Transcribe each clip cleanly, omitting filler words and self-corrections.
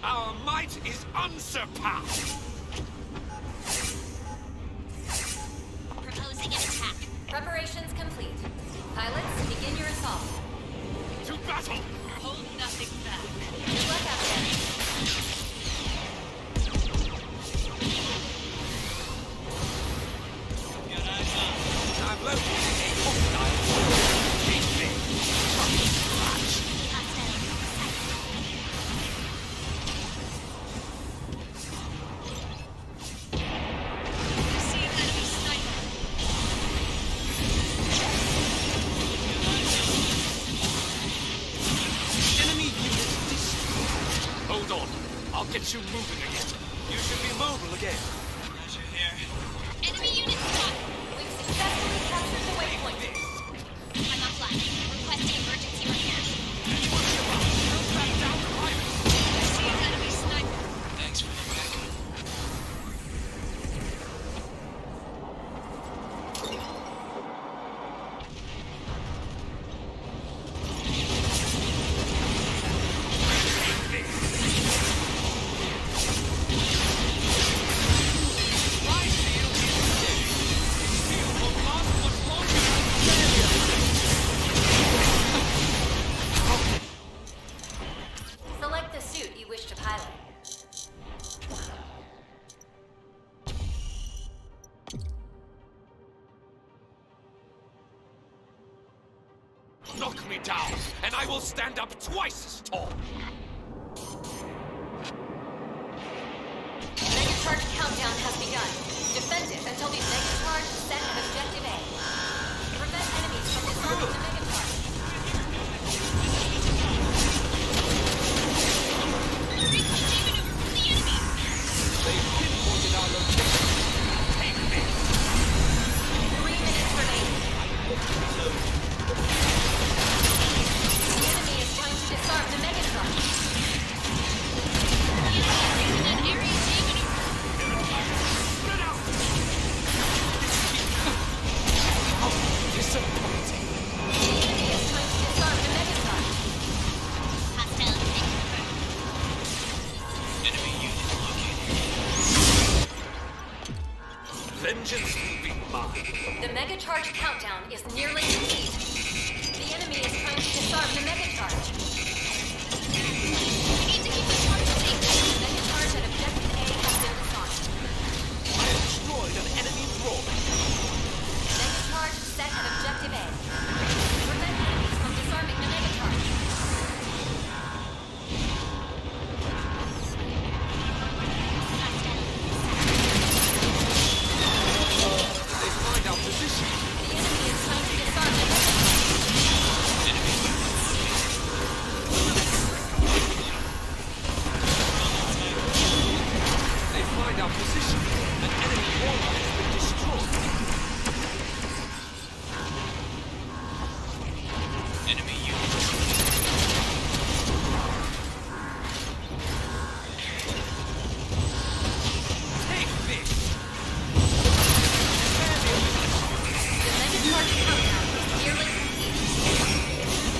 Our might is unsurpassed! Proposing an attack. Preparations complete. Pilots, begin your assault. To battle! Hold nothing back. Good luck out there. I'm locating a hostile force. Keep me from scratch. You see an enemy sniper. Enemy unit destroyed. Hold on. I'll get you moving again. You should be mobile again. Roger here. Enemy unit spotted. We've successfully captured the waypoint. I'm offline. Requesting emergency repairs. Anyone nearby? Don't back down the pirates. You see an enemy sniper. Thanks for the backup. My shield is dead. This shield will last much longer than Select the suit you wish to pilot. knock me down, and I will stand up twice as tall. Mega charge countdown has begun. Defend it until the mega charge is set at objective A. Prevent enemies from disarming the mega charge. Recon maneuver from the enemy. They've pinpointed our location. Take this! 3 minutes remaining. The enemy is trying to disarm the mega charge. Using an area J maneuver. Spread out! Disappointing. The enemy is trying to disarm the mega charge. Hostile unit confirmed. Enemy unit located. Vengeance will be mine. The mega charge countdown is nearly complete. The enemy is trying to disarm the mega charge. We need to keep the charge safe. The mega charge at objective A has been disarmed. I have destroyed an enemy drone. Mega charge set at objective A. Prevent enemies from disarming the mega charge. They find our position. The enemy is trying to disarm the mega charge. Enemy unit They find our position. An enemy warlord has been destroyed. Enemy unit. Take this! The mega charge countdown is nearly complete.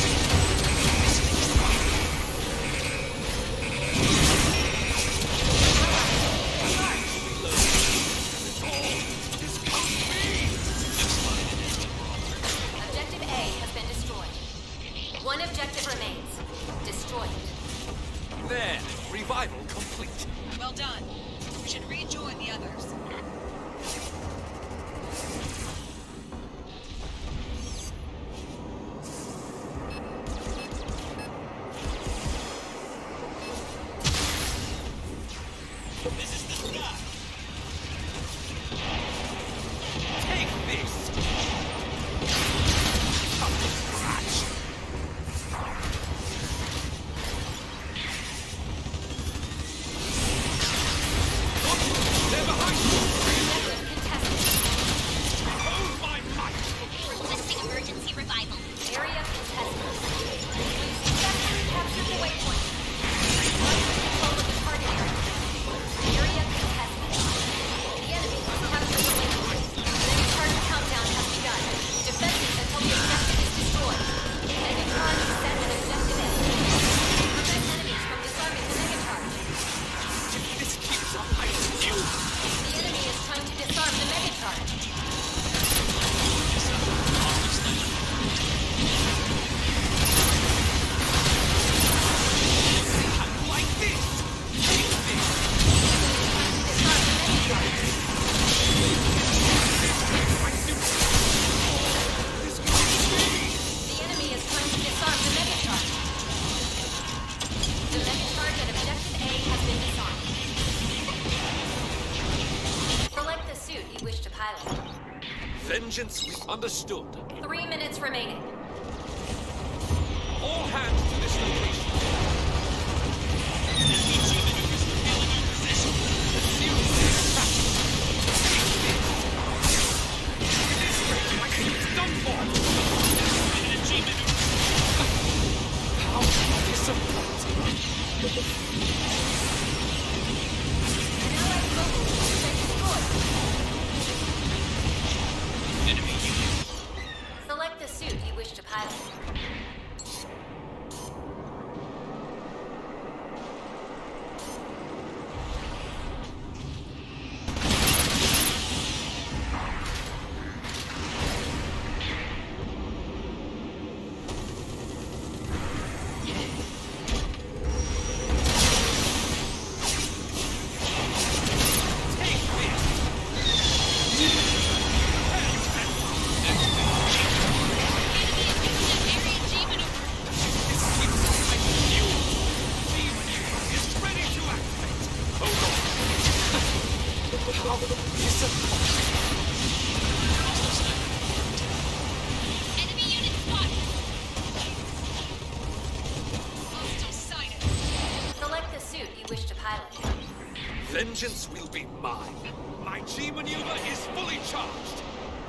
Objective A has been destroyed. One objective remains. Destroy it. There, revival complete. Well done. We should rejoin the others. This is the sky. Take this! Come to scratch! They're behind you! Vengeance understood. 3 minutes remaining. All hands to this location. Done for. How disappointing. Enemy unit. Select the suit you wish to pilot. Enemy unit spotted. Hostile sighted. Select the suit you wish to pilot. Vengeance will be mine. My G maneuver is fully charged.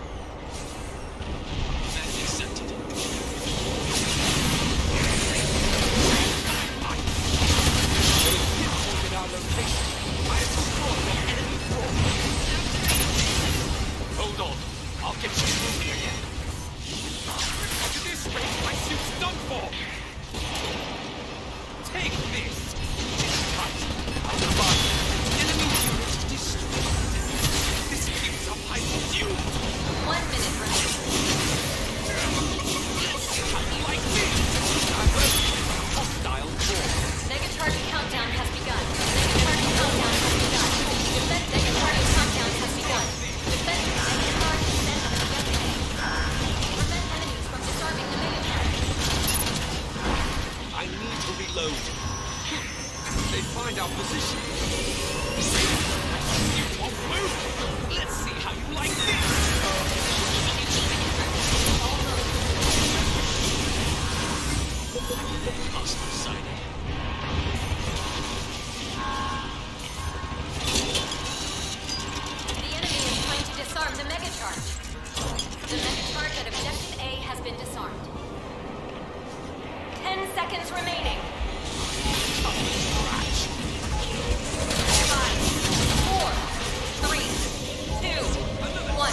Command accepted. Pinpointed our location. I have destroyed the enemy force. Hold on. I'll get you moving again. At this rate, my suit's done for. Take this. It's tight. Out of our enemy unit destroyed. This keeps up my fuel. 1 minute remaining. How do you like this? Diversity is a hostile force. Negacharge countdown has begun. Negacharge countdown has begun. Defend Negacharge countdown has begun. Defend Negacharge descent of objective A. Prevent enemies from disarming the Negacharge. I need to reload. They find our position. You won't move. Let's see how you like this. Hostile sighted. The enemy is trying to disarm the Megacharge. The Megacharge at objective A has been disarmed. 10 seconds remaining. 5, 4, 3, 2, 1.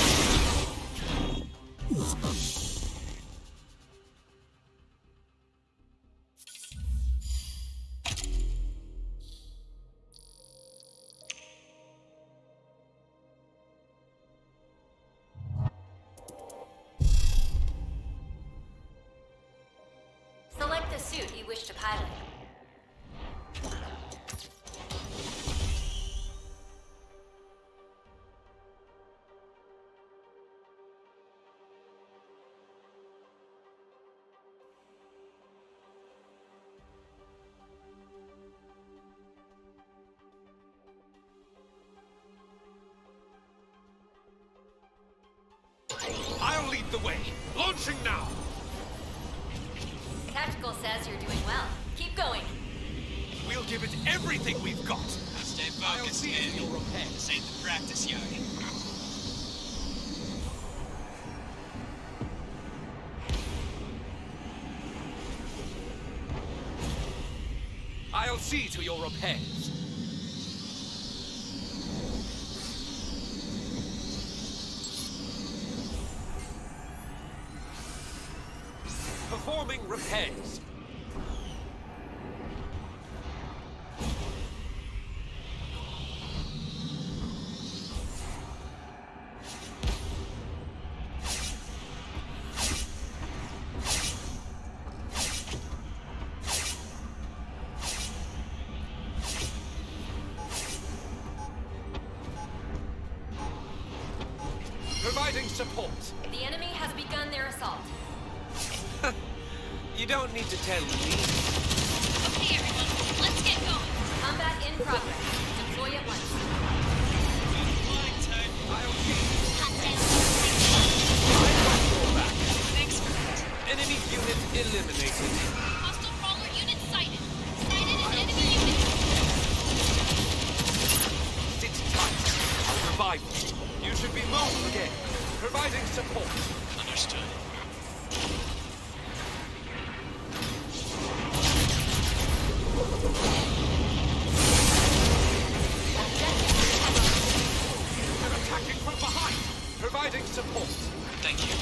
Select the suit you wish to pilot. I'll lead the way. Launching now. Tactical says you're doing well. Keep going. We'll give it everything we've got. Stay I'll focused, see man. you your repair. This ain't the practice yard. I'll see to your repairs. Performing repairs. Providing support. The enemy has begun their assault. You don't need to tell me. Okay, everyone, let's get going. Combat in progress. Deploy at once. Flying type. I'll see. Hot down. Enemy unit eliminated. Hostile crawler unit sighted. Sighted an enemy unit. Sit tight. I'll revive you. You should be moved again. Providing support. Understood. They're attacking from behind. Providing support. Thank you.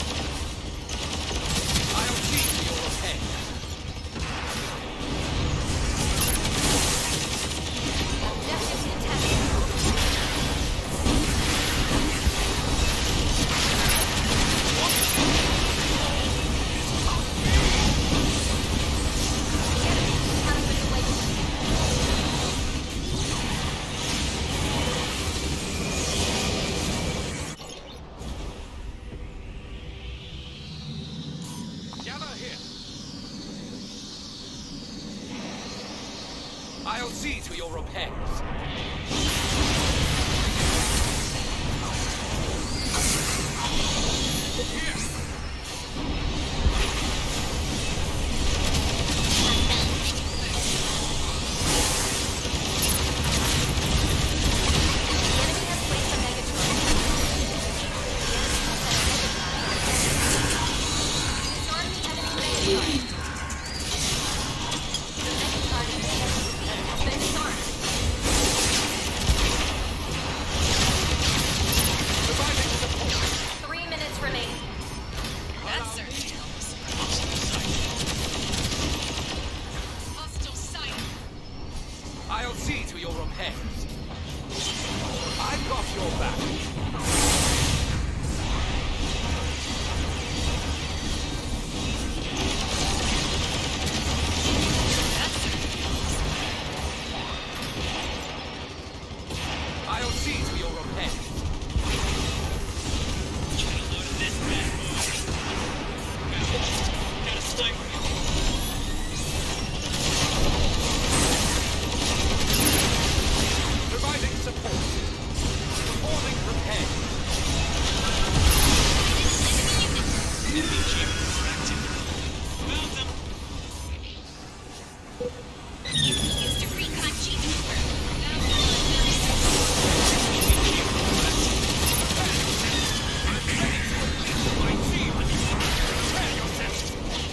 I'll see to your repair. Objectives intact. Gather here. I'll see to your repairs. The enemy has placed a Megatron. Disarm the enemy Megatron. The Megatron has been disarmed. Providing support. 3 minutes remaining. That certainly helps. Hostile sighted. I'll see to your repairs. I've got your back. I'll see to your repairs. Get a load of this bad boy. Got a sniper. Providing support. Performing repairs. Enemy jeep active. Found them. Used to recon cheat My team! Prepare yourself!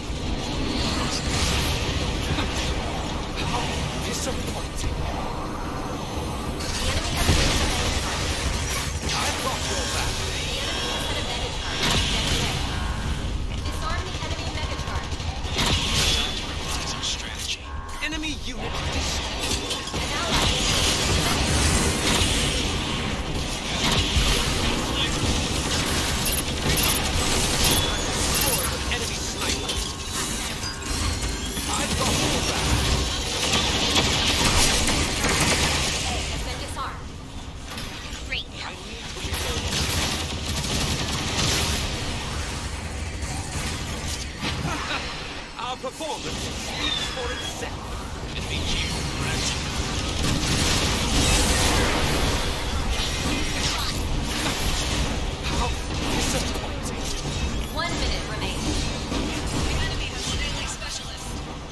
How disappointing! The enemy has placed a Megatron. I've got your back. The enemy has set a Megatron. Disarm the enemy Megatron. Time to revise our strategy. Enemy unit destroyed. An ally. Destroyed an enemy sniper. I've got your back. A has been disarmed. Great. I need to reload. Our performance speaks for itself. Enemy jeep active. How disappointing! 1 minute remaining. The enemy has a deadly specialist.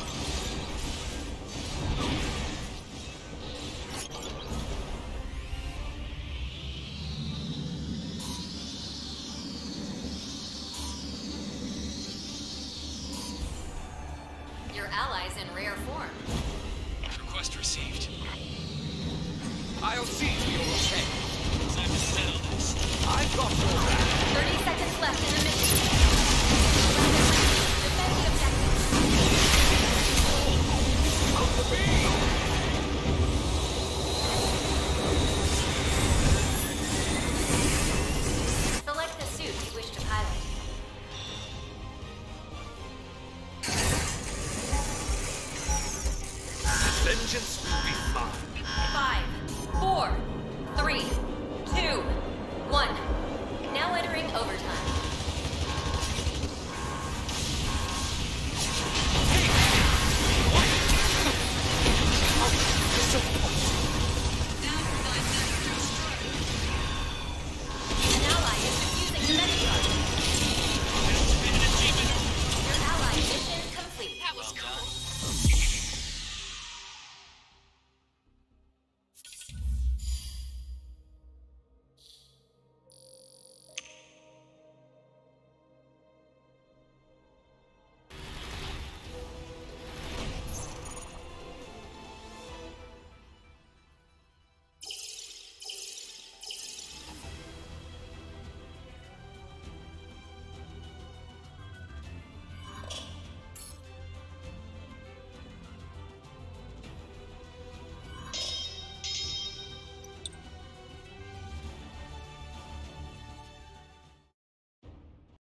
Your allies in rare form. Request received. I'll see to your repair. Time to settle this. I've got your back. 30 seconds left in the mission. Defend the objective. Out the beam! Select the suit you wish to pilot. Vengeance will be mine. 5, 4, 3, 2, 1. Now entering overtime.